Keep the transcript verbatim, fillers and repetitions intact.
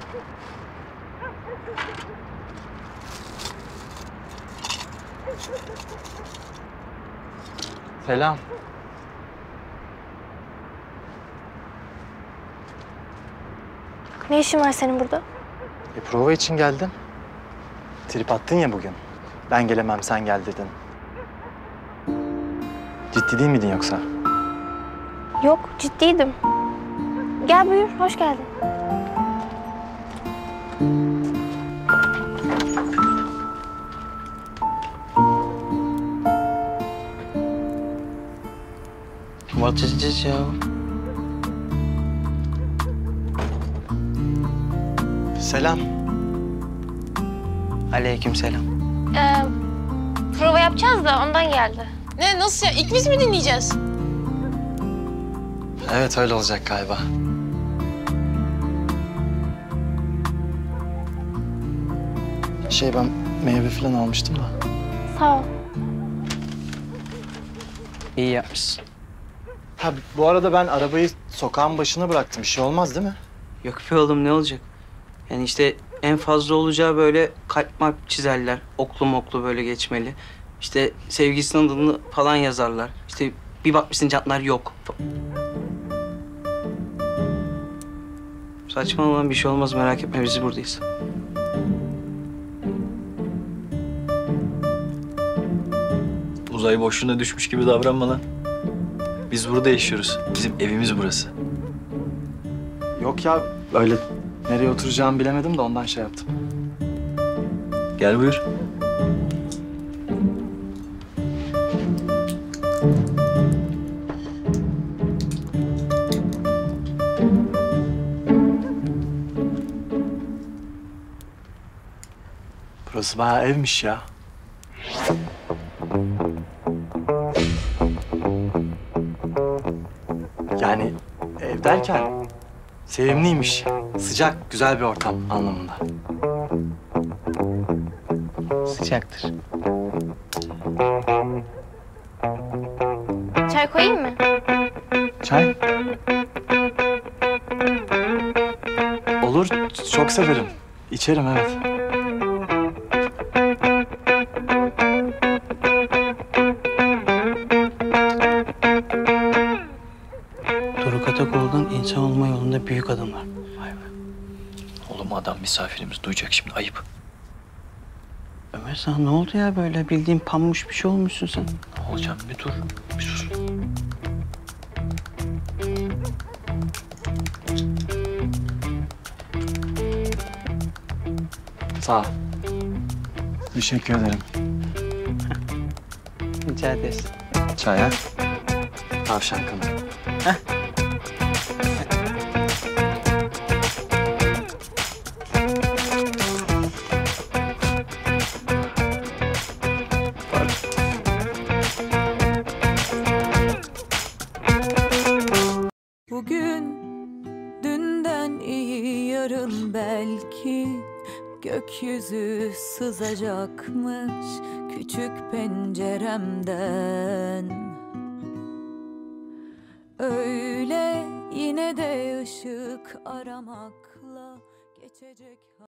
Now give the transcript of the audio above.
Selam. Ne işin var senin burada? E, prova için geldim. Trip attın ya bugün. Ben gelemem, sen gel dedin. Ciddi değil miydin yoksa? Yok, ciddiydim. Gel buyur, hoş geldin. What is this ya? Selam. Aleykümselam. Ee, prova yapacağız da ondan geldi. Ne, nasıl ya? İlk biz mi dinleyeceğiz? Evet, öyle olacak galiba. Şey, ben meyve falan almıştım da. Sağ ol. İyi yapmışsın. Ha, bu arada ben arabayı sokağın başına bıraktım. Bir şey olmaz değil mi? Yok be oğlum, ne olacak? Yani işte en fazla olacağı böyle kalp marp çizerler. Oklu moklu böyle geçmeli. İşte sevgilisinin adını falan yazarlar. İşte bir bakmışsın jantlar yok. Saçma olan bir şey olmaz, merak etme, biz buradayız. Uzay boşluğuna düşmüş gibi davranma lan. Biz burada yaşıyoruz. Bizim evimiz burası. Yok ya, öyle nereye oturacağımı bilemedim de ondan şey yaptım. Gel buyur. Burası bayağı evmiş ya. Yani ev derken sevimliymiş. Sıcak, güzel bir ortam anlamında. Sıcaktır. Çay koyayım mı? Çay? Olur, çok severim. İçerim, evet. Doruk Atakoğlu'dan insan olma yolunda büyük adımlar. Vay be. Oğlum adam misafirimiz duyacak şimdi, ayıp. Ömer, sana ne oldu ya böyle? Bildiğin panmuş bir şey olmuşsun sen. Ne olacağım, bir dur. Bir sus. Sağ ol. Teşekkür ederim. Rica ederiz. Çay ha? Tavşan kanı. Bugün dünden iyi, yarın belki gökyüzü sızacakmış küçük penceremden. Öyle yine de ışık aramakla geçecek.